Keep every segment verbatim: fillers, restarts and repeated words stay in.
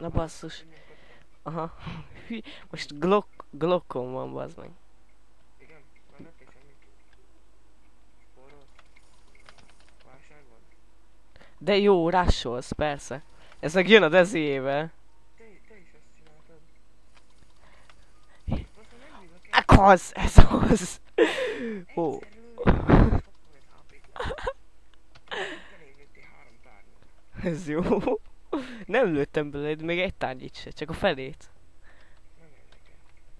Na basszus. Aha. Most Glock, Glockon van, bazd meg. Igen, már nem kell semmit. Spórolsz. Válság van. De jó, rásolsz, persze. Ez meg jön a deziével. Te, te is ezt csináltad. Azt mondom, nem bízok el. Ek az, ez az. Ó. Egyszer lőjön. hatvanöt há pé-t. Elég lőttél három tárgyat. Ez jó. Nem lőttem belőled még egy tárgyit se, csak a felét. Nem érdekel.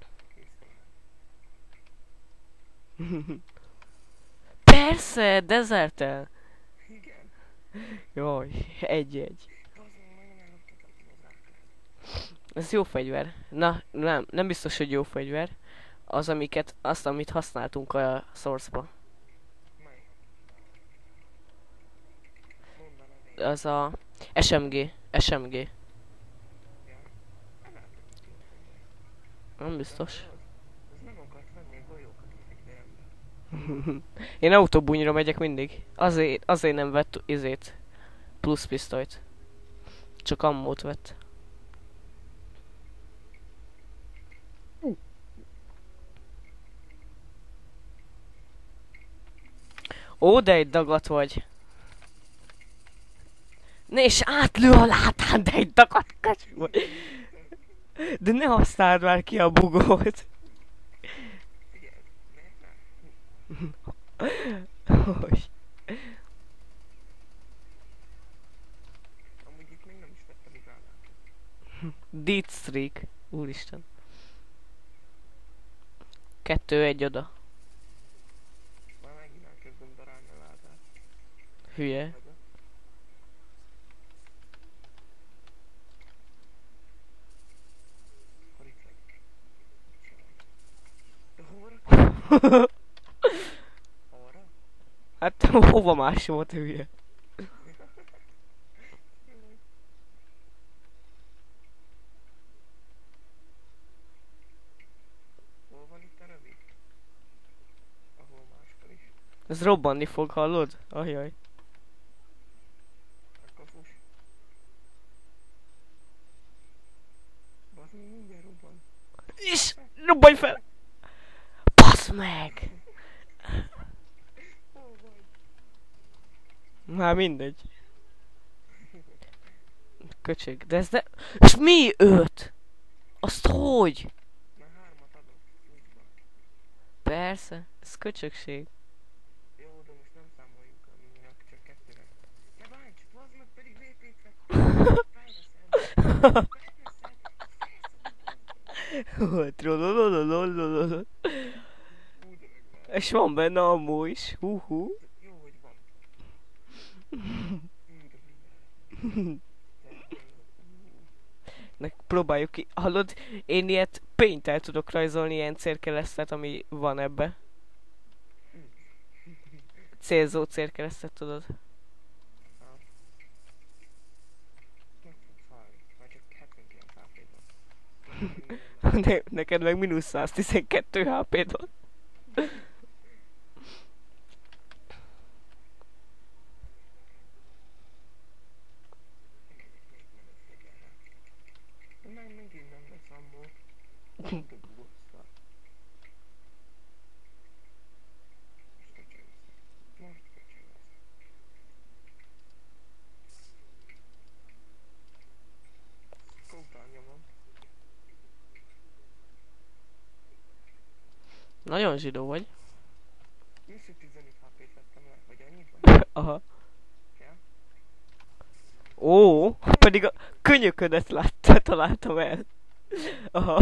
Kész. Persze, Desertel. Igen. Jaj, egy-egy. Bazd meg, nagyon elloptatok az árkát. Ez jó fegyver. Na, nem, nem biztos, hogy jó fegyver. Az, amiket, azt, amit használtunk a Source-ba. Mely? Mondd a nevét. Az a es em gé. es em gé. Ja. Nem látok itt jó fegyvert. Nem biztos. Ez nem akart venni golyókat a fegyverembe. Én autóbúnyra megyek mindig. Azért, azért nem vett izét. Plusz pisztolyt. Csak ammót vett. Ó, de egy dagat vagy. Ne, és átlő a látán, de egy dagat kacs vagy. De ne használd már ki a bugot. Figyeld, ne? Hogy? Amúgy itt még nem is vettem gránátot. Dead streak. Úristen. Kettő egy oda. Már megint elkezdem darálni a ládát. Hülye. Vagyok. Akkor itt vagy. De hova rakod? Arra? Hát hova más volt, hülye? Hol van itt a rövid? Ahol máskor is. Ez robbanni fog, hallod? Ajaj. Akkor fuss. Bazd meg, mindjárt robban. És robbanj fel! Basz meg! Hol vagy? Már mindegy. Köcsög, de ez de... És mi öt? Azt hogy? Már hármat adok. Fussba. Persze, ez köcsögség. Jó, de most nem számoljuk a mininak, csak kettőre. Ne bánts, bazd meg, pedig vé pét vettem. Felveszed. Felveszed. Trolololololololol. Hú, de meg már. És van benne ammo is. Hú hú. Jó, hogy van. Hú, de mindjárt. Nek próbáljuk ki. Hallod, én ilyet paint-tel tudok rajzolni, ilyen célkeresztet, ami van ebbe. Célzó célkeresztet, tudod. Meg fog fájni, már csak hetvenkilenc há pé van. Ne, neked meg mínusz száztizenkettő há pé-d van. Meg megint nem lesz ammo. De bugozta. Most köcsög lesz. Most köcsög lesz. Kópán nyomom. Nagyon zsidó vagy. Vissza tizenöt há pét vettem le, vagy annyit vagy? Aha. Kell? Ó, pedig a könyöködet látta, találtam el. Aha.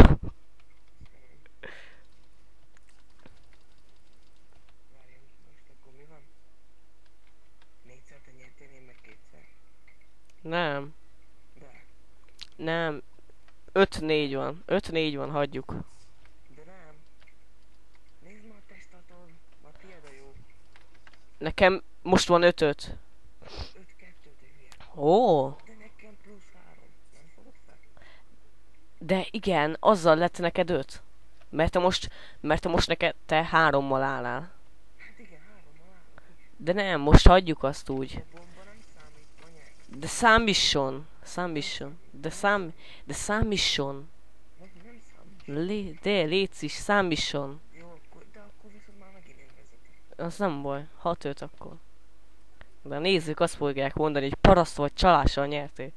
Várjál, most akkor mi van? Négyszer te nyertél, én meg kétszer. Nem, De, nem. öt négy van. öt négy van, hagyjuk. de nem. Nézd már a tesztatod, már tiéd a jó. Nekem most van öt öt. öt kettő, te hülye. Ó, De nekem plusz három. Nem fogod fel? de igen, azzal lett neked öt. Mert te most, mert te most neked te hárommal állál. Hát igen, hárommal állok is. De nem, most hagyjuk azt úgy. A bomba nem számít, anyák. De számítson, Számítson. De szám... De számítson. Nem, nem számít. Lé... De légy is, számítson. Jó, akkor, de akkor viszont már megint én vezetek. Az nem baj. hat öt akkor. De a nézők azt fogják mondani, hogy paraszt vagy csalással nyertél.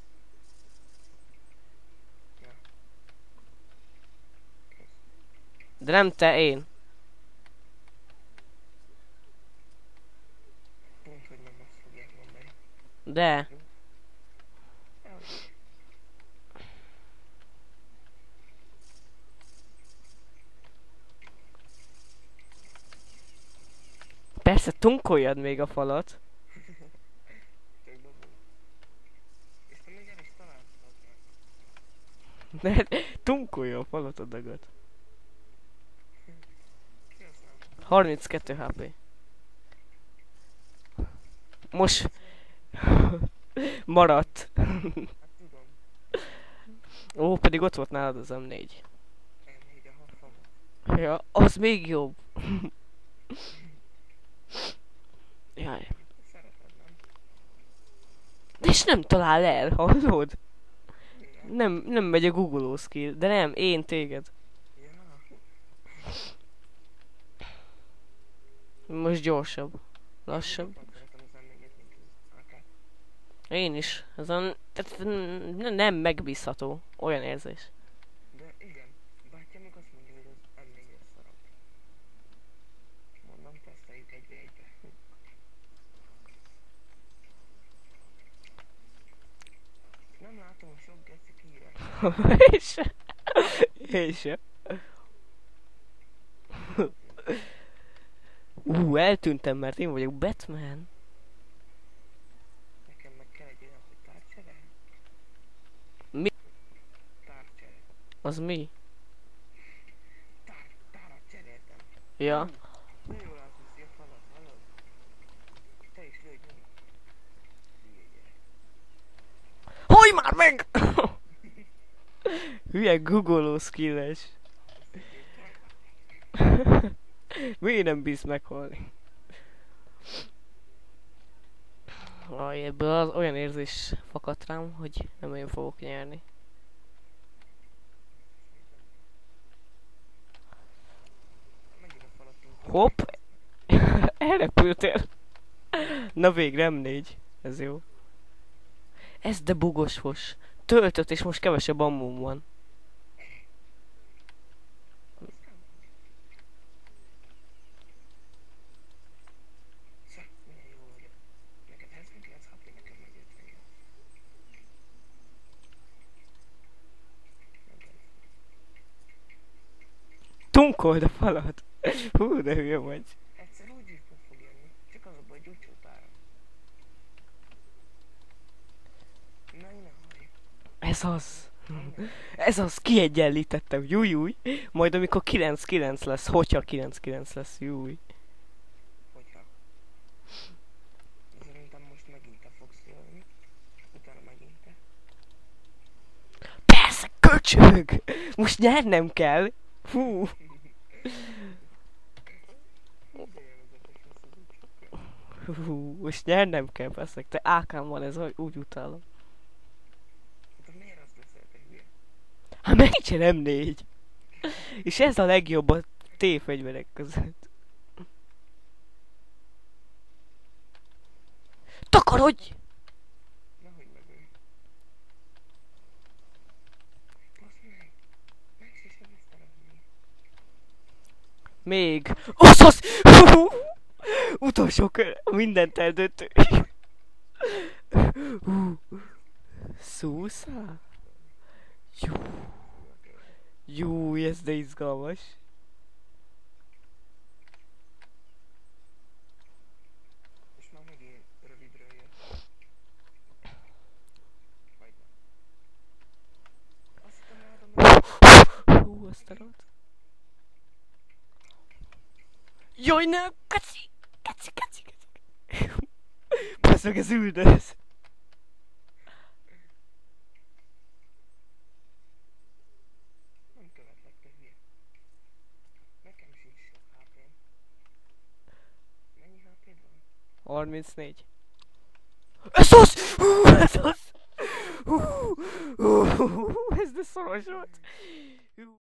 De nem te, én. Pont, hogy nem azt fogják mondani. De. Elhogy. Persze, tunkoljad még a falat. Tök dobó. És te még el is találtad meg. De tunkolja a falat a dagat. Ki használta? harminckettő há pé. Most... Maradt. Hát tudom. Ó, pedig ott volt nálad az em négy. em négy a hat Ja, az még jobb. Jaj. Szereted, nem? És nem talál el, hallod? Igen. Nem, nem megy a Google skill, de nem, én téged. Ja. Most gyorsabb. Lassabb. Jobban szeretem az em négyet, mint az á kát. Én is. Ez a, tehát n- nem megbízható. Olyan érzés. De igen, bátyám meg azt mondja, hogy az em négyes szarabb. Mondom, teszteljük egy egybe. Nem látom a sok geci kiírás. Én se. Én se. Ú, eltűntem, mert én vagyok Batman. Nekem meg kell egy olyan, hogy tárcsere. Mi? Tárcsere. Az mi? Tár, tárat cseréltem. Ja. De jól átviszi a falat, hallod? Te is lőj nyomni. Hülye gyerek. Hajj már meg! Hülye googoló skilles. Miért nem bíz meghalni? Aj, ebből az olyan érzés fakadt rám, hogy nem én fogok nyerni. Megint a falat tudtam. Hopp! Elrepültél. Na végre em négy. Ez jó. Ez de bugos fos. Töltött és most kevesebb ammum van. Szá, milyen jó vagyok. Neked hetvenkilenc há pé, nekem meg ötvennyolc. Nem kell. Tunkold a falat. Hú, de hülye vagy. Egyszer úgy is be fog jönni. Csak az a baj, hogy úgy csótárom. Na, innen halljuk. Ez az. Ez az, kiegyenlítettem, jújúj. Majd amikor kilenc kilenc lesz, hogyha kilenc kilenc lesz, júj. Hogyha. Szerintem most megint te fogsz jönni. Utána megint te. Persze, köcsög! Most nyernem kell. Fú. De élvezetes lesz az úgy sokkal. Hú, most nyernem kell, persze. Te ákám van ez, hogy úgy utálom. De miért azt leszel, te hülye? Hát megint nem négy. És ez a legjobb a T-fegyverek között. Takarodj! Nehogy megölj. Basz meg! Meg se sebeztelek még. Még. Azaz! Hú! Utolsó kör. Mindent eldöntő. Hú. Szószá? Jó. Jó, ez de izgalmas. És már megint rövidről jött. Vagy nem. Azt hittem eladom meg. Hú, azt a rossz. Jaj, nem! Kaci! Kaci, kaci, kaci! Basz meg, ez üldöz! Nem követlek, te hülye. Nekem sincs sok há pém. Mennyi há péd van? harmincnégy. Ez az! Hú, ez az! Hú, ez de szoros volt. Hú.